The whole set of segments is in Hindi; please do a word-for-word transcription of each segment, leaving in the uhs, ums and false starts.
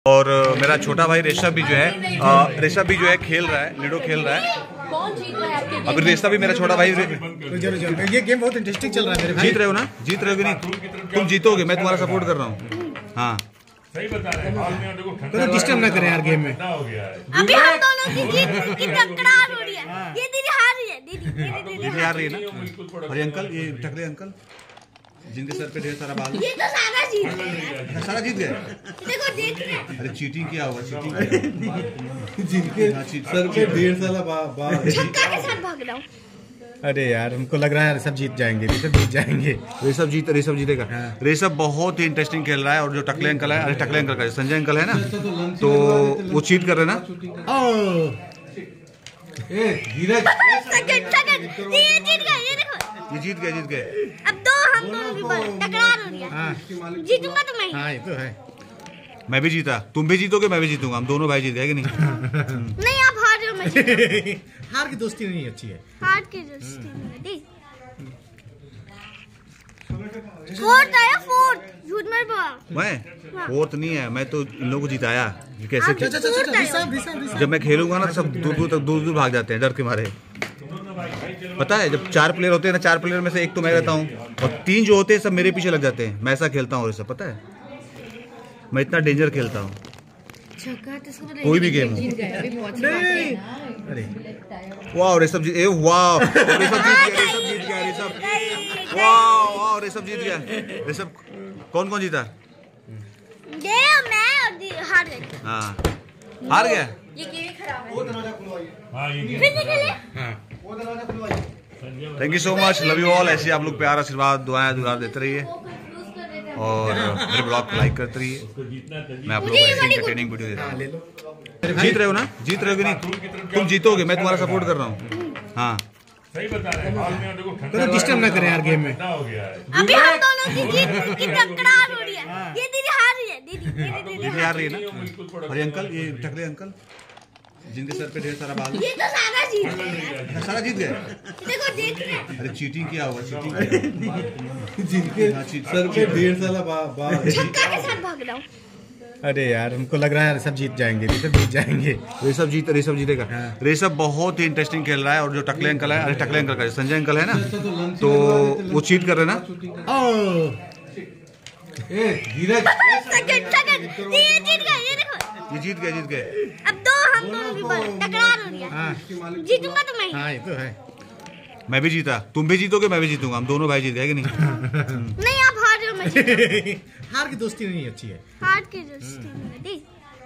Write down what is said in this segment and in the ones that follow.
और मेरा छोटा भाई ऋषभ भी जो है ऋषभ भी जो है खेल रहा है, लूडो खेल रहा है। कौन जीत रहा है आपके गेम? अभी ऋषभ भी मेरा छोटा भाई। जरूर जरूर ये गेम बहुत इंटरेस्टिंग चल रहा है मेरे भाई। जीत रहे हो ना? जीत रहे हो कि नहीं? तुम जीतोगे, मैं तुम्हारा सपोर्ट कर रहा हूँ। हाँ सही बता रहे हैं। तो डिस्टर्ब ना करें यार गेम में। अभी हम दोनों की जीत की टकरार हो रही है। ये दीदी हार रही है। दीदी दीदी दीदी हार रही है ना? अरे अंकल, ये टकले अंकल जिनके सर पे ढेर सारा बाल। ये तो सारा जीत गए। सारा जीत गए। देखो देख रहे हैं। अरे चीटिंग किया होगा, चीटिंग जिनके सर पे ढेर सारा बाल। छक्का के साथ भाग रहा हूँ। अरे यार हमको लग रहा है ऋषभ जीत जाएंगे, ऋषभ जीत जाएंगे। ऋषभ जीत ऋषभ जीतेगा। ऋषभ बहुत ही इंटरेस्टिंग खेल रहा है। और जो टकले अंकल है, अरे टकले अंकल का संजय अंकल है ना, तो वो चीट कर रहे हैं ना। सेकंड सेकंड ये जीत गए। ये देखो ये जीत गए, जीत गए। अब तो हम दोनों की टकरार हो रही है। जीतूंगा तो मैं। हाँ ये तो है। मैं भी जीता, तुम भी जीतोगे, मैं भी जीतूंगा। हम दोनों भाई जीत गए कि नहीं? नहीं आप हार रहे हो, मैं जीत। हार की दोस्ती नहीं अच्छी है। हार की दोस्ती नहीं। फोर्थ आया, फोर्थ। झूठ मत बोल। मैं फोर्थ नहीं है, मैं तो इन लोगों को जिताया। ये कैसे अच्छा, अच्छा, अच्छा, अच्छा, ऋषभ, ऋषभ, ऋषभ। जब मैं खेलूंगा ना तो सब दूर दूर तक दूर दूर भाग जाते हैं डर के मारे। पता है जब चार प्लेयर होते हैं ना, चार प्लेयर में से एक तो मैं रहता हूँ और तीन जो होते हैं सब मेरे पीछे लग जाते हैं। मैं ऐसा खेलता हूँ ऋषभ, पता है मैं इतना डेंजर खेलता हूँ। कोई भी गेम हो। अरे वाह ऋषभ जीत, वाह ऋषभ जीत गया, ऋषभ जीत गया, ऋषभ वाह वाह ऋषभ जीत गया। ऋषभ कौन कौन जीता? ये मैं और दी- हार गई। हाँ हार गया। ये गेम खराब है। वो दरवाजा खुलवाइए। हाँ ये फिर निकले। वो दरवाजा खुलवाइए। Thank you so much, love you all. ऐसे आप लोग प्यार, आशीर्वाद, दुआएं दुलार देते रहिए और मेरे ब्लॉग को लाइक करते रहिए। मैं आप लोगों को ऐसे एंटरटेनिंग वीडियो देता हूँ। ले लो। जीत रहे हो ना? जीत रहे हो कि नहीं? तुम जीतोगे, मैं तुम्हारा सपोर्ट कर रहा हूँ। हाँ सही बता रहे हैं। तो डिस्टर्ब ना करें यार गेम में। हो गया है। अभी हम दोनों की जीत की टकरार हो रही है। ये दीदी हार रही है। दीदी दीदी दीदी हार रही है ना? अरे अंकल, ये टकले अंकल जिनके सर पे ढेर सारा बाल। ये तो सारा जीत गए। सारा जीत गए। देखो देख रहे हैं। अरे चीटिंग किया होगा, चीटिंग जिनके सर पे ढेर सारा बाल। छक्का के साथ भाग रहा हूँ। अरे यार हमको लग रहा है ऋषभ जीत जाएंगे, ऋषभ जीत जाएंगे। ऋषभ जीत ऋषभ जीतेगा। ऋषभ बहुत ही इंटरेस्टिंग खेल रहा है। और जो टकले अंकल है, अरे टकले अंकल का संजय अंकल है ना, तो वो चीट कर रहे हैं ना। सेकंड सेकंड ये जीत गए। ये देखो ये जीत गए, जीत गए। अब तो हम दोनों की टकरार हो रही है। जीतूंगा तो मैं। हाँ ये तो है। मैं भी जीता, तुम भी जीतोगे, मैं भी जीतूंगा। हम दोनों भाई जीत गए कि नहीं? नहीं आप हार रहे हो, मैं जीत। हार की दोस्ती नहीं अच्छी है। हार की दोस्ती नहीं।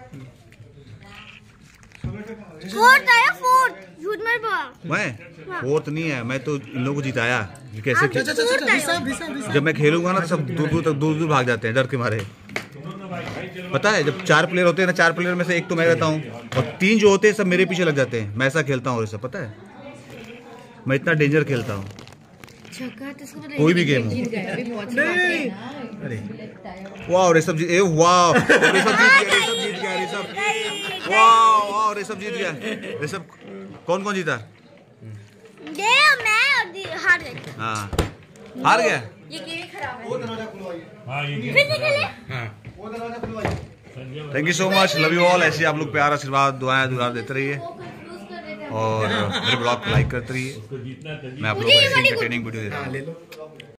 फोर्थ आया, फोर्थ। झूठ मत बोल। मैं फोर्थ नहीं है, मैं तो इन लोगों को जिताया। ये कैसे अच्छा, अच्छा, अच्छा, ऋषभ, ऋषभ, ऋषभ। जब मैं खेलूंगा ना तो सब दूर दूर तक दूर दूर भाग जाते हैं डर के मारे। पता है जब चार प्लेयर होते हैं ना, चार प्लेयर में से एक तो मैं रहता हूँ और तीन जो होते हैं सब मेरे पीछे लग जाते हैं। मैं ऐसा खेलता हूँ ऋषभ, पता है मैं इतना डेंजर खेलता हूँ। कोई भी गेम हो। अरे वाह ऋषभ जीत, वाह ऋषभ जीत गया, ऋषभ जीत गया, ऋषभ वाह वाह ऋषभ जीत गया। ऋषभ कौन कौन जीता? ये मैं और दी- हार गई। हाँ हार गया। ये गेम खराब है। वो दरवाजा खुलवाइए। हाँ ये फिर निकले। वो दरवाजा खुलवाइए। Thank you so much, love you all. ऐसे आप लोग प्यार, आशीर्वाद, दुआएं दुलार देते रहिए और मेरे ब्लॉग को लाइक करते रहिए। मैं आप लोगों को ऐसे एंटरटेनिंग वीडियो देता हूँ। ले लो।